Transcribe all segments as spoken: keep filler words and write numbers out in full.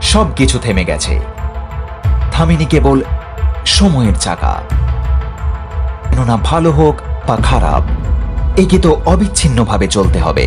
সবকিছু থেমে গেছে, থামেনি কেবল সময়ের চাকা। কেননা ভালো হোক বা খারাপ, একে তো অবিচ্ছিন্নভাবে চলতে হবে।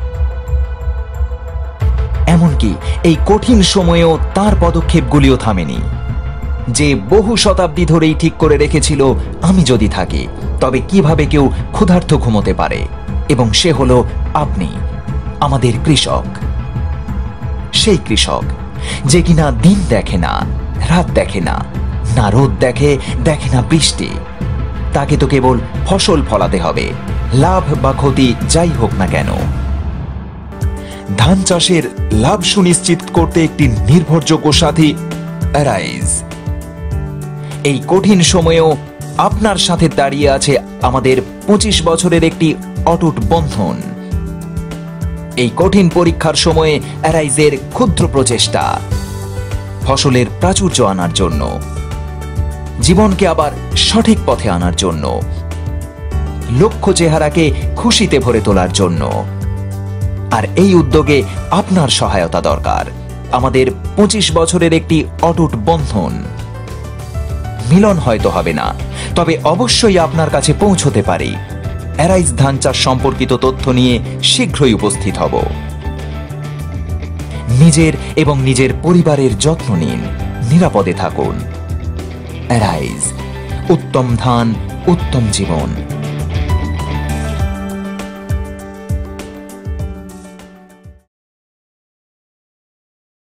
এমনকি এই কঠিন সময়েও তার পদক্ষেপগুলিও থামেনি, যে বহু শতাব্দী ধরেই ঠিক করে রেখেছিল আমি যদি থাকি তবে কিভাবে কেউ ক্ষুধার্ত ঘুমোতে পারে। এবং সে হলো আপনি, আমাদের কৃষক। সেই কৃষক যে কিনা দিন দেখে না, রাত দেখে না, না রোদ দেখে, দেখে না বৃষ্টি। তাকে তো কেবল ফসল ফলাতে হবে, লাভ বা ক্ষতি যাই হোক না কেন। ধান চাষের লাভ সুনিশ্চিত করতে একটি নির্ভরযোগ্য সাথী অ্যারাইজ। এই কঠিন সময়েও আপনার সাথে দাঁড়িয়ে আছে আমাদের পঁচিশ বছরের একটি অটুট বন্ধন। এই কঠিন পরীক্ষার সময়ে অ্যারাইজের ক্ষুদ্র প্রচেষ্টা ফসলের প্রাচুর্য আনার জন্য, জীবনকে আবার সঠিক পথে আনার জন্য, লক্ষ্য চেহারাকে খুশিতে ভরে তোলার জন্য। আর এই উদ্যোগে আপনার সহায়তা দরকার। আমাদের পঁচিশ বছরের একটি অটুট বন্ধন। মিলন হয়তো হবে না, তবে অবশ্যই আপনার কাছে পৌঁছতে পারি। অ্যারাইজ ধান চাষ সম্পর্কিত তথ্য নিয়ে শীঘ্রই উপস্থিত হব। নিজের এবং নিজের পরিবারের যত্ন নিন, নিরাপদে থাকুন। অ্যারাইজ, উত্তম ধান, উত্তম জীবন।